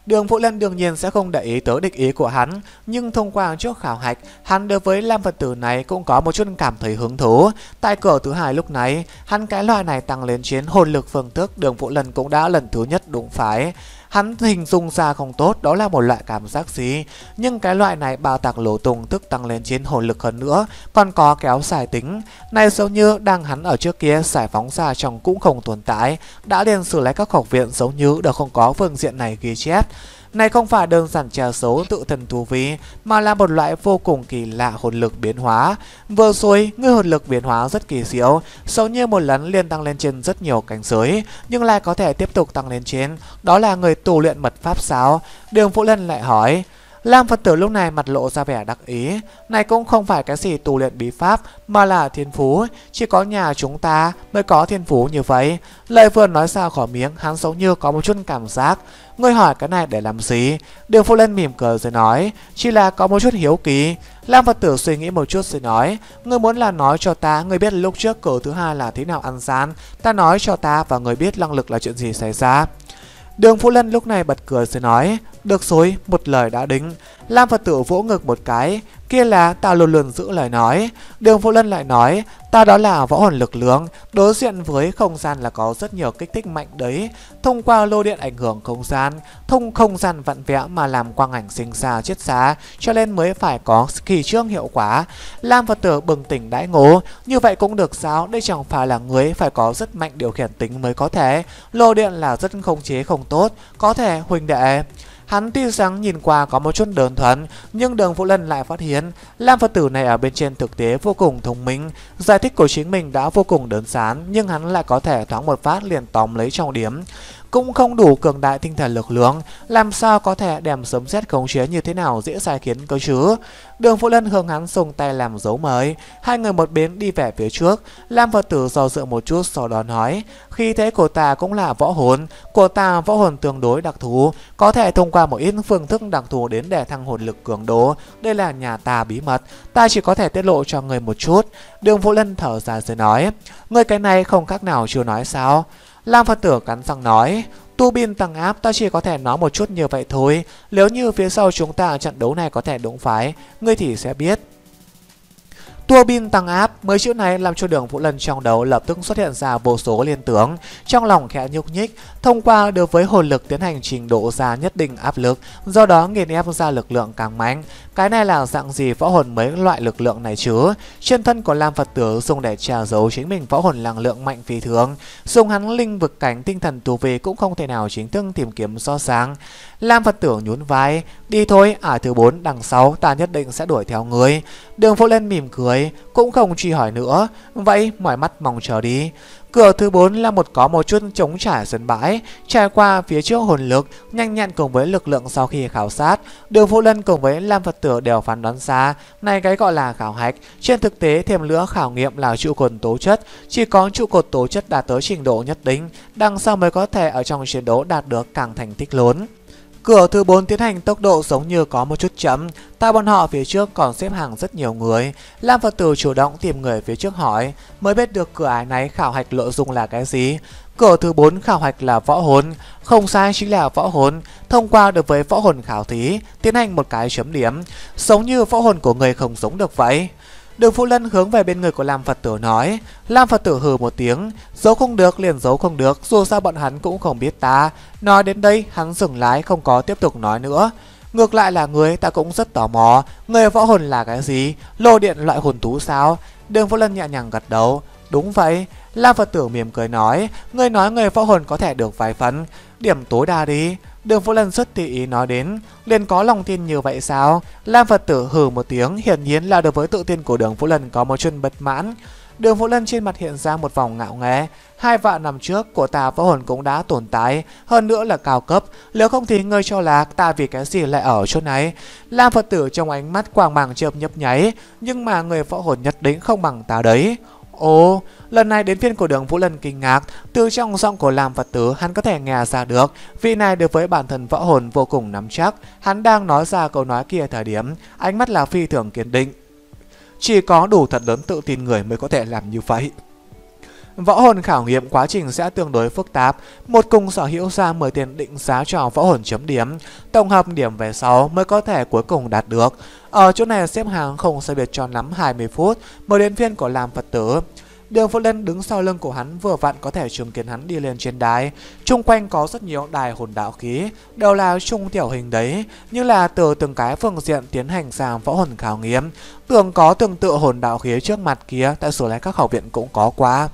Đường Vũ Lân đương nhiên sẽ không để ý tới địch ý của hắn, nhưng thông qua trước khảo hạch, hắn đối với Lam Phật tử này cũng có một chút cảm thấy hứng thú. Tại cửa thứ hai lúc này, hắn cái loại này tăng lên chiến hồn lực phương thức, Đường Vũ Lân cũng đã lần thứ nhất đụng phải. Hắn hình dung ra không tốt đó là một loại cảm giác gì, nhưng cái loại này bao tạc lỗ tung tức tăng lên chiến hồn lực hơn nữa, còn có kéo dài tính. Này giống như đang hắn ở trước kia giải phóng ra trong cũng không tồn tại, đã liền xử lấy các học viện giống như đều không có phương diện này ghi chép. Này không phải đơn giản trà xấu tự thần tu vi, mà là một loại vô cùng kỳ lạ hồn lực biến hóa. Vừa rồi, người hồn lực biến hóa rất kỳ diệu, giống như một lần liền tăng lên trên rất nhiều cảnh giới, nhưng lại có thể tiếp tục tăng lên trên. Đó là người tu luyện mật pháp sao? Đường Vũ Lân lại hỏi. Lam Phật tử lúc này mặt lộ ra vẻ đắc ý. Này cũng không phải cái gì tu luyện bí pháp, mà là thiên phú. Chỉ có nhà chúng ta mới có thiên phú như vậy. Lời vừa nói ra khỏi miệng, hắn giống như có một chút cảm giác. Ngươi hỏi cái này để làm gì? Đường Vũ Lân mỉm cười rồi nói, chỉ là có một chút hiếu kỳ. Lam Phật tử suy nghĩ một chút rồi nói, ngươi muốn là nói cho ta, ngươi biết lúc trước cửa thứ hai là thế nào ăn gian. Ta nói cho ta và ngươi biết năng lực là chuyện gì xảy ra. Đường Vũ Lân lúc này bật cười rồi nói, được rồi, một lời đã đính. Lam Phật tử vỗ ngực một cái, kia là ta luôn luôn giữ lời nói. Đường Vũ Lân lại nói, ta đó là võ hồn lực lượng, đối diện với không gian là có rất nhiều kích thích mạnh đấy. Thông qua lô điện ảnh hưởng không gian, thông không gian vặn vẽ mà làm quang ảnh sinh ra chết xá, cho nên mới phải có kỳ trương hiệu quả. Lam Phật tử bừng tỉnh đãi ngộ, như vậy cũng được sao? Đây chẳng phải là người phải có rất mạnh điều khiển tính mới có thể. Lô điện là rất khống chế không tốt, có thể huynh đệ. Hắn tuy rằng nhìn qua có một chút đơn thuần, nhưng Đường Vũ Lân lại phát hiện Lam Phật tử này ở bên trên thực tế vô cùng thông minh. Giải thích của chính mình đã vô cùng đơn giản, nhưng hắn lại có thể thoáng một phát liền tóm lấy trọng điểm. Cũng không đủ cường đại tinh thần lực lượng, làm sao có thể đem sấm sét khống chế như thế nào dễ sai khiến cơ chứ. Đường Vũ Lân hướng hắn xung tay làm dấu mời, hai người một bên đi về phía trước. Lam Phật tử do dự một chút sau đó nói, khí thế của ta cũng là võ hồn, của ta võ hồn tương đối đặc thù, có thể thông qua một ít phương thức đặc thù đến để thăng hồn lực cường độ. Đây là nhà ta bí mật, ta chỉ có thể tiết lộ cho người một chút. Đường Vũ Lân thở dài rồi nói, người cái này không khác nào chưa nói sao. Lam Phật tử cắn răng nói, tu bin tăng áp ta chỉ có thể nói một chút như vậy thôi. Nếu như phía sau chúng ta trận đấu này có thể đụng phải, ngươi thì sẽ biết. Tua bin tăng áp, mấy chữ này làm cho Đường Vũ Lân trong đầu lập tức xuất hiện ra vô số liên tưởng, trong lòng khẽ nhúc nhích, thông qua đối với hồn lực tiến hành trình độ ra nhất định áp lực, do đó nghiền ép ra lực lượng càng mạnh. Cái này là dạng gì võ hồn mấy loại lực lượng này chứ? Chân thân của Lam Phật tử dùng để che giấu chính mình võ hồn năng lượng mạnh phi thường, dùng hắn linh vực cảnh tinh thần tu vi cũng không thể nào chính thức tìm kiếm rõ ràng. Lam Phật tử nhún vai, đi thôi, thứ 4 đằng sau ta nhất định sẽ đuổi theo người. Đường Vũ Lân mỉm cười, cũng không truy hỏi nữa, vậy mỏi mắt mong chờ đi. Cửa thứ 4 là có một chút trống trải sân bãi, trải qua phía trước hồn lực, nhanh nhẹn cùng với lực lượng sau khi khảo sát. Đường Vũ Lân cùng với Lam Phật tử đều phán đoán ra, này cái gọi là khảo hạch, trên thực tế thêm nữa khảo nghiệm là trụ cột tố chất, chỉ có trụ cột tố chất đạt tới trình độ nhất định, đằng sau mới có thể ở trong chiến đấu đạt được càng thành tích lớn. Cửa thứ 4 tiến hành tốc độ giống như có một chút chậm, tại bọn họ phía trước còn xếp hàng rất nhiều người. Lam Phật tử chủ động tìm người phía trước hỏi, mới biết được cửa ải này khảo hạch nội dung là cái gì. Cửa thứ 4 khảo hạch là võ hồn, không sai chính là võ hồn. Thông qua được với võ hồn khảo thí, tiến hành một cái chấm điểm, giống như võ hồn của người không giống được vậy. Đường Vũ Lân hướng về bên người của Lam Phật tử nói. Lam Phật tử hừ một tiếng, giấu không được liền giấu không được, dù sao bọn hắn cũng không biết ta. Nói đến đây hắn dừng lái không có tiếp tục nói nữa. Ngược lại là người ta cũng rất tò mò, người võ hồn là cái gì? Lô điện loại hồn thú sao? Đường Vũ Lân nhẹ nhàng gật đầu, đúng vậy. Lam Phật tử mỉm cười nói, người nói người võ hồn có thể được vài phần, điểm tối đa đi. Đường Vũ Lân rất tùy ý nói đến, liền có lòng tin như vậy sao? Lam Phật tử hừ một tiếng, hiển nhiên là đối với tự tin của Đường Vũ Lân có một chút bất mãn. Đường Vũ Lân trên mặt hiện ra một vòng ngạo nghễ. 2 vạn năm trước của ta võ hồn cũng đã tồn tại, hơn nữa là cao cấp, nếu không thì ngươi cho là ta vì cái gì lại ở chỗ này? Lam Phật tử trong ánh mắt quang mang chớp nhấp nháy, nhưng mà người võ hồn nhất định không bằng ta đấy. Ồ, lần này đến phiên của Đường Vũ Lân kinh ngạc, từ trong giọng của Lam Phật tử hắn có thể nghe ra được, vị này đối với bản thân võ hồn vô cùng nắm chắc. Hắn đang nói ra câu nói kia thời điểm, ánh mắt là phi thường kiên định. Chỉ có đủ thật lớn tự tin người mới có thể làm như vậy. Võ hồn khảo nghiệm quá trình sẽ tương đối phức tạp. Một cùng sở hữu ra 10 tiền định giá cho võ hồn chấm điểm, tổng hợp điểm về sau mới có thể cuối cùng đạt được. Ở chỗ này xếp hàng không sai biệt cho lắm 20 phút mới đến phiên của Lam Phật tử. Đường Vũ Lân đứng sau lưng của hắn vừa vặn có thể chứng kiến hắn đi lên trên đài. Trung quanh có rất nhiều đài hồn đạo khí, đều là trung tiểu hình đấy, như là từ từng cái phương diện tiến hành sang võ hồn khảo nghiệm. Tưởng có tương tự hồn đạo khí trước mặt kia tại số lái các học viện cũng có qua.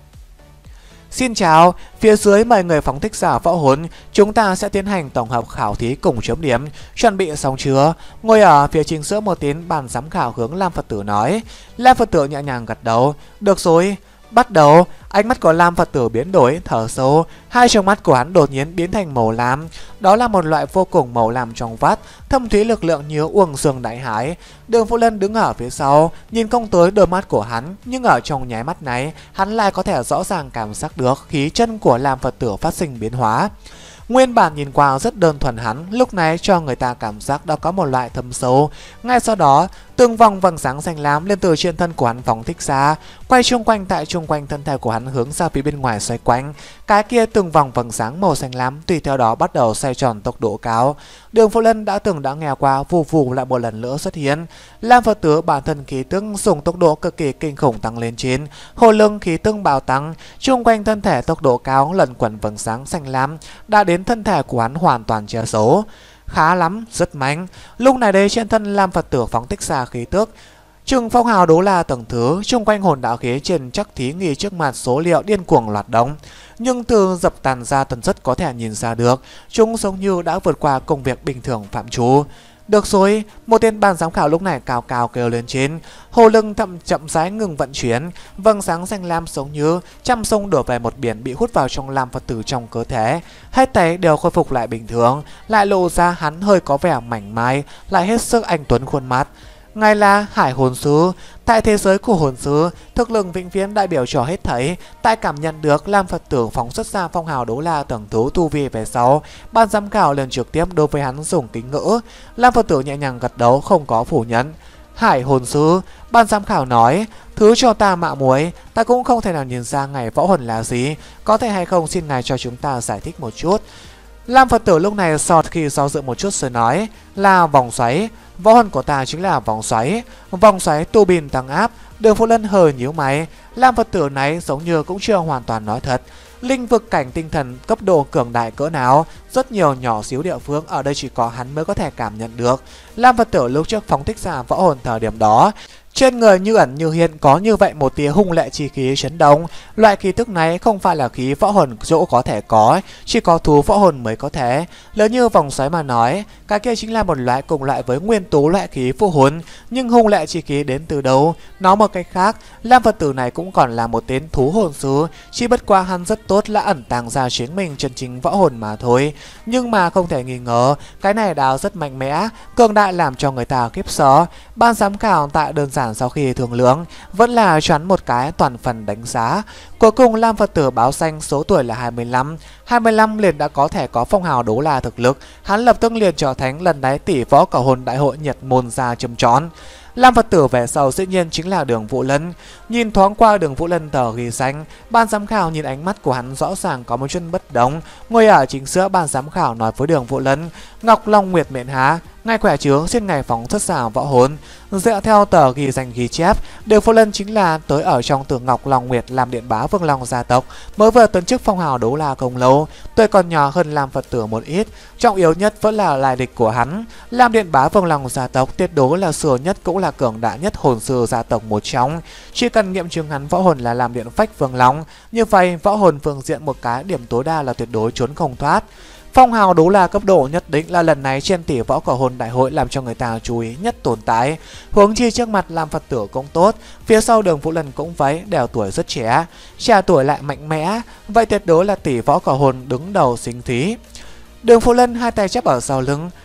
Xin chào, phía dưới mời người phóng thích giả võ hồn, chúng ta sẽ tiến hành tổng hợp khảo thí cùng chấm điểm, chuẩn bị xong chưa? Ngồi ở phía chính giữa một tín bàn giám khảo hướng Lam Phật tử nói. Lam Phật tử nhẹ nhàng gật đầu, được rồi. Bắt đầu, ánh mắt của Lam Phật tử biến đổi, thở sâu, hai tròng mắt của hắn đột nhiên biến thành màu lam. Đó là một loại vô cùng màu lam trong vắt, thâm thúy lực lượng như uông sương đại hải. Đường Vũ Lân đứng ở phía sau, nhìn không tới đôi mắt của hắn, nhưng ở trong nháy mắt này, hắn lại có thể rõ ràng cảm giác được khí chân của Lam Phật tử phát sinh biến hóa. Nguyên bản nhìn qua rất đơn thuần hắn, lúc này cho người ta cảm giác đó có một loại thâm sâu. Ngay sau đó, từng vòng vầng sáng xanh lam lên từ trên thân của hắn phóng thích ra, quay chung quanh tại chung quanh thân thể của hắn hướng ra phía bên ngoài xoay quanh. Cái kia từng vòng vầng sáng màu xanh lam tùy theo đó bắt đầu xoay tròn tốc độ cao. Đường Vũ Lân đã nghe qua, vù vù lại một lần nữa xuất hiện. Lam Phật tử bản thân khí tức dùng tốc độ cực kỳ kinh khủng tăng lên trên, hồ lưng khí tức bạo tăng, chung quanh thân thể tốc độ cao lần quẩn vầng sáng xanh lam đã đến thân thể của hắn hoàn toàn che giấu. Khá lắm, rất mạnh. Lúc này đây trên thân Lam Phật tử phóng thích ra khí tức. Trừng phong hào đấu la tầng thứ, chung quanh hồn đạo khí trên chắc thí nghi trước mặt số liệu điên cuồng loạt động. Nhưng từ dập tàn ra tần suất có thể nhìn ra được, chúng giống như đã vượt qua công việc bình thường phạm trù. Được rồi, một tên ban giám khảo lúc này cao cao kêu lên trên, hồ lưng chậm rãi ngừng vận chuyển, vầng sáng xanh lam giống như trăm sông đổ về một biển bị hút vào trong Lam Phật tử trong cơ thể. Hết thảy đều khôi phục lại bình thường, lại lộ ra hắn hơi có vẻ mảnh mai, lại hết sức anh tuấn khuôn mặt. Ngài là Hải Hồn Sư, tại thế giới của hồn sư, thực lực vĩnh viễn đại biểu cho hết thảy. Tại cảm nhận được Lam Phật tử phóng xuất ra phong hào đấu la tầng thứ tu vi về sau, ban giám khảo liền trực tiếp đối với hắn dùng kính ngữ. Lam Phật tử nhẹ nhàng gật đầu không có phủ nhận. Hải Hồn Sư, ban giám khảo nói, thứ cho ta mạo muội, ta cũng không thể nào nhìn ra ngày võ hồn là gì, có thể hay không xin ngài cho chúng ta giải thích một chút. Lam Phật tử lúc này khi do dự một chút rồi nói là vòng xoáy. Võ hồn của ta chính là vòng xoáy tu bin tăng áp. Đường Vũ Lân hơi nhíu mày. Lam Phật tử này giống như cũng chưa hoàn toàn nói thật. Linh vực cảnh tinh thần cấp độ cường đại cỡ nào, rất nhiều nhỏ xíu địa phương ở đây chỉ có hắn mới có thể cảm nhận được. Lam Phật tử lúc trước phóng thích ra võ hồn thời điểm đó, trên người như ẩn như hiện có như vậy một tia hung lệ chi khí chấn động. Loại khí tức này không phải là khí võ hồn chỗ có thể có, chỉ có thú võ hồn mới có thể. Lớn như vòng xoáy mà nói, cái kia chính là một loại cùng loại với nguyên tố loại khí vô hồn. Nhưng hung lệ chi khí đến từ đâu? Nói một cách khác, Lam Phật tử này cũng còn là một tên thú hồn sư, chỉ bất qua hắn rất tốt là ẩn tàng ra chính mình chân chính võ hồn mà thôi. Nhưng mà không thể nghi ngờ, cái này đào rất mạnh mẽ, cường đại làm cho người ta khiếp sợ. Ban giám khảo tại đơn giản sau khi thương lượng vẫn là choán một cái toàn phần đánh giá. Cuối cùng Lam Phật tử báo xanh số tuổi là 25 liền đã có thể có phong hào đấu la thực lực. Hắn lập tức liền trở thành lần đáy tỷ võ cầu hồn đại hội Nhật môn ra châm trón. Lam Phật tử về sau dĩ nhiên chính là Đường Vũ Lân. Nhìn thoáng qua Đường Vũ Lân tờ ghi xanh, ban giám khảo nhìn ánh mắt của hắn rõ ràng có một chút bất đồng. Ngồi ở chính giữa ban giám khảo nói với Đường Vũ Lân, Ngọc Long Nguyệt miệng há, ngài khỏe chứ, xin ngài phóng xuất xảo võ hồn. Dựa theo tờ ghi danh ghi chép, Đường Vũ Lân chính là tới ở trong tường Ngọc Long Nguyệt làm điện bá Vương Long gia tộc, mới vừa tấn chức phong hào đấu la không lâu, tuổi còn nhỏ hơn Lam Phật tử một ít. Trọng yếu nhất vẫn là lai lịch của hắn. Làm điện bá Vương Long gia tộc tuyệt đối là xưa nhất cũng là cường đại nhất hồn sư gia tộc một trong. Chỉ cần nghiệm chứng hắn võ hồn là làm điện phách Vương Long, như vậy võ hồn phương diện một cái điểm tối đa là tuyệt đối trốn không thoát. Phong hào đấu la cấp độ nhất định là lần này trên tỷ võ cầu hồn đại hội làm cho người ta chú ý nhất tồn tại. Huống chi trước mặt Lam Phật tử cũng tốt, phía sau Đường Vũ Lân cũng vậy, đều tuổi rất trẻ, trẻ tuổi lại mạnh mẽ, vậy tuyệt đối là tỷ võ cầu hồn đứng đầu xính thí. Đường Vũ Lân hai tay chắp ở sau lưng,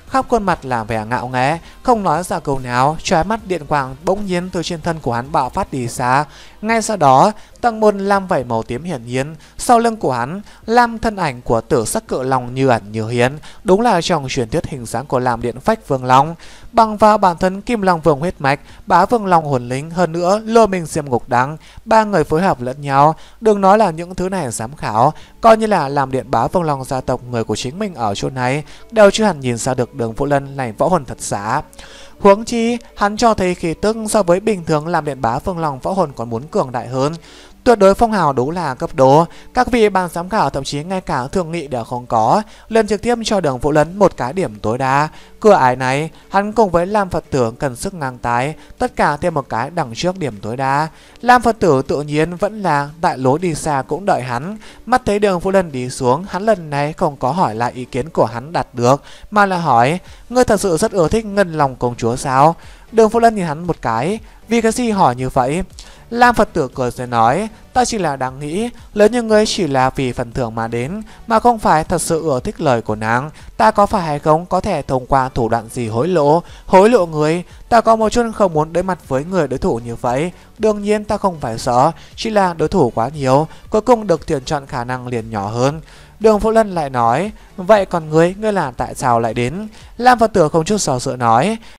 khắp khuôn mặt là vẻ ngạo nghễ, không nói ra câu nào. Chói mắt điện quang bỗng nhiên từ trên thân của hắn bạo phát đi xa. Ngay sau đó, tầng môn lam vảy màu tím hiển nhiên, sau lưng của hắn, lam thân ảnh của tử sắc cự long như ẩn như hiện, đúng là trong truyền thuyết hình dáng của Lam Điện Phách Vương Long. Bằng vào bản thân Kim Long Vương huyết mạch, Bá Vương Long hồn linh, hơn nữa Lôi Minh Diêm Ngục Đăng, ba người phối hợp lẫn nhau. Đừng nói là những thứ này giám khảo, coi như là Lam Điện Bá Vương Long gia tộc người của chính mình ở chỗ này đều chưa hẳn nhìn ra được Đường Vũ Lân này võ hồn thật giả. Huống chi, hắn cho thấy khí tức so với bình thường Lam Điện Bá Vương Long võ hồn còn muốn cường đại hơn. Tuyệt đối phong hào đúng là cấp độ. Các vị ban giám khảo thậm chí ngay cả thương nghị đều không có, liền trực tiếp cho Đường Vũ Lân một cái điểm tối đa. Cửa ải này, hắn cùng với Lam Phật Tử cần sức ngang tái, tất cả thêm một cái đằng trước điểm tối đa. Lam Phật Tử tự nhiên vẫn là tại lối đi xa cũng đợi hắn. Mắt thấy Đường Vũ Lân đi xuống, hắn lần này không có hỏi lại ý kiến của hắn đạt được, mà là hỏi: ngươi thật sự rất ưa thích Ngân Long công chúa sao? Đường Vũ Lân nhìn hắn một cái: vì cái gì hỏi như vậy? Lam Phật Tử cười rồi nói: ta chỉ là đang nghĩ, nếu như ngươi chỉ là vì phần thưởng mà đến, mà không phải thật sự ưa thích lời của nàng, ta có phải hay không có thể thông qua thủ đoạn gì hối lộ người? Ta có một chút không muốn đối mặt với người đối thủ như vậy. Đương nhiên ta không phải sợ, chỉ là đối thủ quá nhiều, cuối cùng được tuyển chọn khả năng liền nhỏ hơn. Đường Vũ Lân lại nói: vậy còn ngươi là tại sao lại đến? Lam Phật Tử không chút sợ sợ nói: